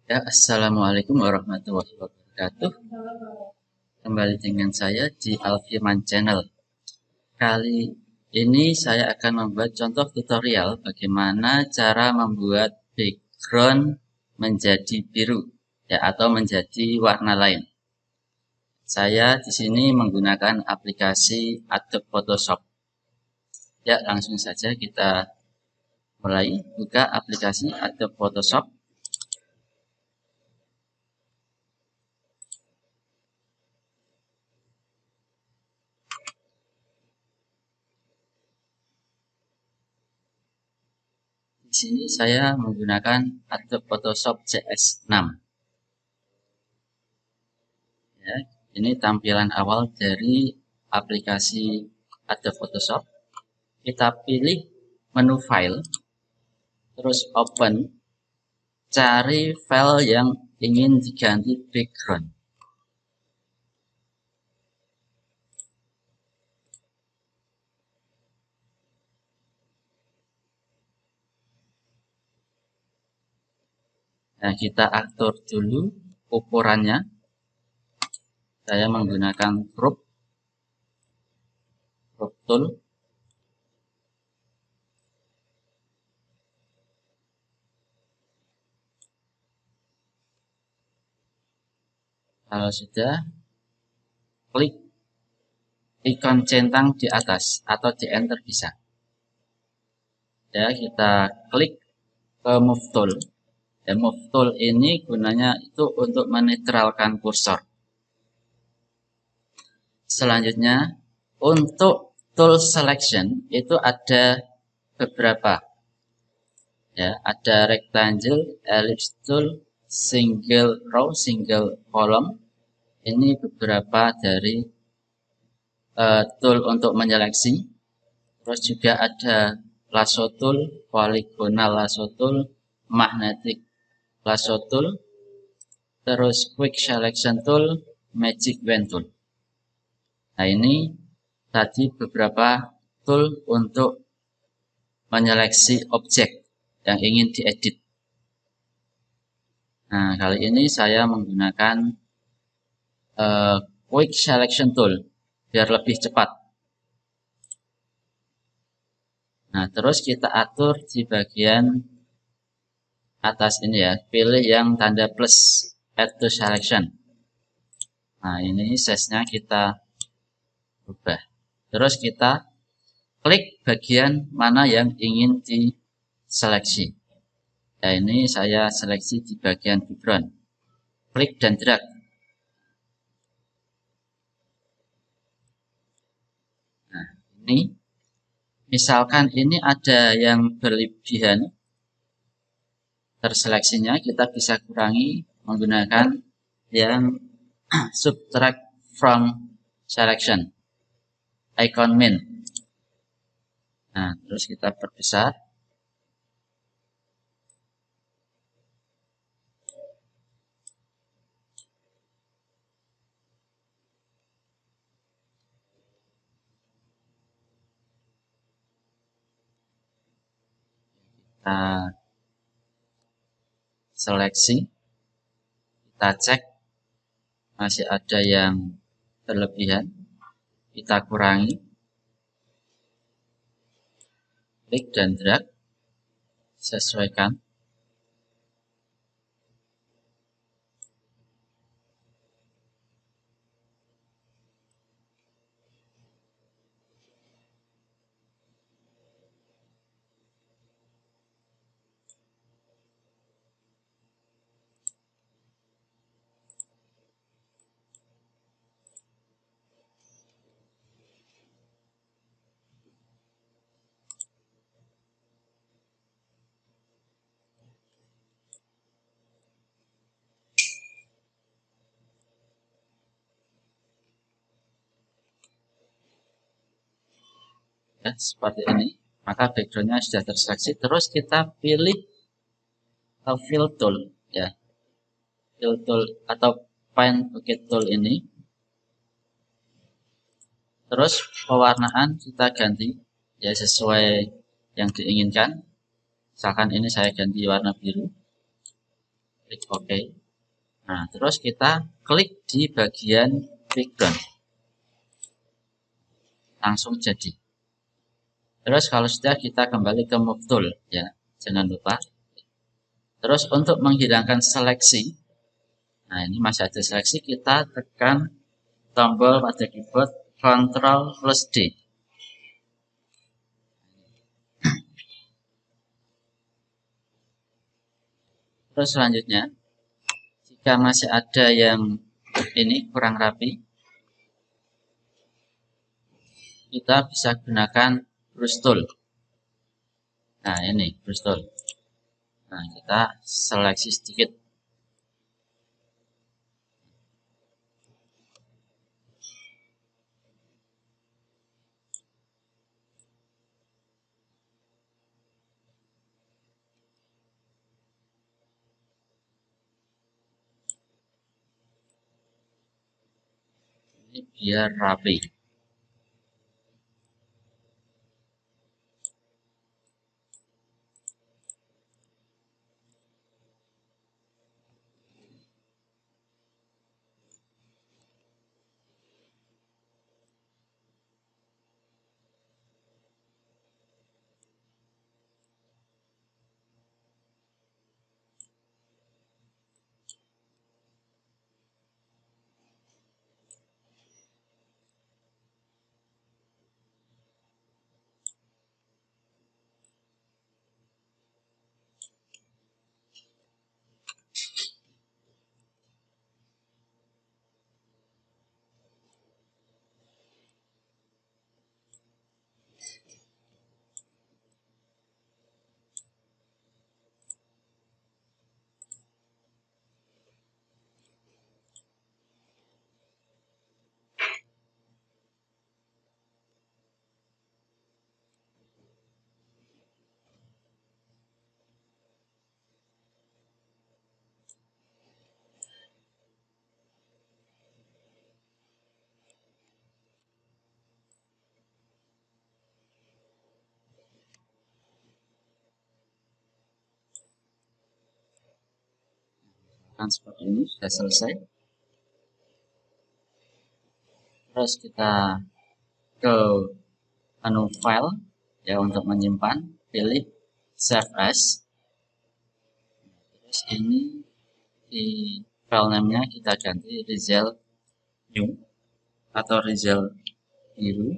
Ya, Assalamualaikum warahmatullahi wabarakatuh. Kembali dengan saya di Alfirman Channel. Kali ini saya akan membuat contoh tutorial bagaimana cara membuat background menjadi biru, ya, atau menjadi warna lain. Saya di sini menggunakan aplikasi Adobe Photoshop. Ya, langsung saja kita mulai buka aplikasi Adobe Photoshop. Di sini saya menggunakan Adobe Photoshop CS6. Ya, ini tampilan awal dari aplikasi Adobe Photoshop. Kita pilih menu file, terus open, cari file yang ingin diganti background. Nah, kita atur dulu ukurannya. Saya menggunakan crop tool. Kalau sudah, klik ikon centang di atas atau di enter bisa. Ya, kita klik ke move tool. Ya, move tool ini gunanya itu untuk menetralkan kursor. Selanjutnya, untuk tool selection itu ada beberapa. Ya, ada rectangle, ellipse tool, single row, single column. Ini beberapa dari tool untuk menyeleksi. Terus juga ada lasso tool, polygonal lasso tool, magnetic lasso tool, terus quick selection tool, magic wand tool. Nah, ini tadi beberapa tool untuk menyeleksi objek yang ingin diedit. Nah, kali ini saya menggunakan quick selection tool biar lebih cepat. Nah, terus kita atur di bagian atas ini ya, pilih yang tanda plus, add to selection. Nah, ini size-nya kita ubah. Terus kita klik bagian mana yang ingin diseleksi. Nah, ini saya seleksi di bagian background. Klik dan drag. Nah, ini misalkan ini ada yang berlebihan terseleksinya, kita bisa kurangi menggunakan yang subtract from selection, icon min. Nah, terus kita perbesar. Kita seleksi, kita cek masih ada yang berlebihan, kita kurangi, klik dan drag, sesuaikan. Ya, seperti ini. Maka backgroundnya sudah terseleksi. Terus kita pilih fill tool, ya, fill tool atau paint bucket tool ini. Terus pewarnaan kita ganti ya sesuai yang diinginkan. Misalkan ini saya ganti warna biru. klik OK. Nah, terus kita klik di bagian background, langsung jadi. Terus kalau sudah, kita kembali ke Move Tool, ya, jangan lupa. Terus untuk menghilangkan seleksi, nah ini masih ada seleksi, kita tekan tombol pada keyboard Ctrl plus D. Terus selanjutnya, jika masih ada yang ini kurang rapi, kita bisa gunakan Brush Tool. Nah ini Brush Tool. Nah kita seleksi sedikit. Ini biar rapi. Kan seperti ini, sudah selesai. Terus kita ke menu file, ya, untuk menyimpan, pilih Save As. Terus ini di file name-nya kita ganti Result New atau Result Biru.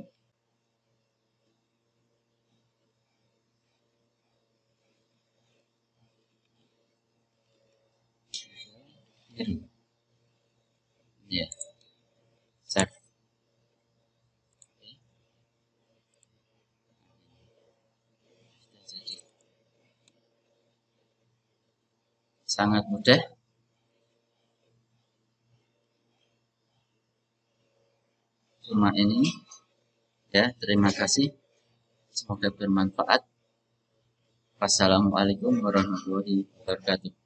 Ya, save. Jadi sangat mudah. Cuma ini, ya. Terima kasih. Semoga bermanfaat. Wassalamualaikum warahmatullahi wabarakatuh.